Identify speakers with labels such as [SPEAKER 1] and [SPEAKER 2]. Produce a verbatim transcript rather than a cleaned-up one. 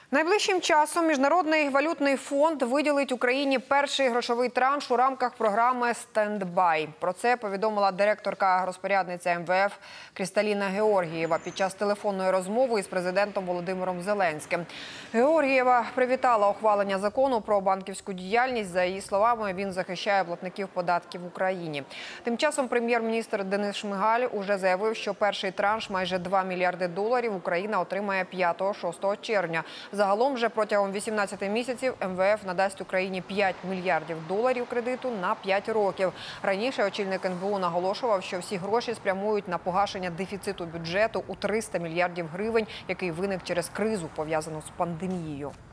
[SPEAKER 1] Найближчим часом Міжнародний валютний фонд виділить Україні перший грошовий транш у рамках програми «Стендбай». Про це повідомила директорка-розпорядниця ем ве еф Крісталіна Георгієва під час телефонної розмови із президентом Володимиром Зеленським. Георгієва привітала ухвалення закону про банківську діяльність. За її словами, він захищає платників податків в Україні. Тим часом прем'єр-міністр Денис Шмигаль уже заявив, що перший транш, майже два мільярди доларів, Україна отримає п'ятого-шостого червня. Загалом вже протягом вісімнадцяти місяців ем ве еф надасть Україні п'ять мільярдів доларів кредиту на п'ять років. Раніше очільник ен бе у наголошував, що всі гроші спрямують на погашення дефіциту бюджету у триста мільярдів гривень, який виник через кризу, пов'язану з пандемією.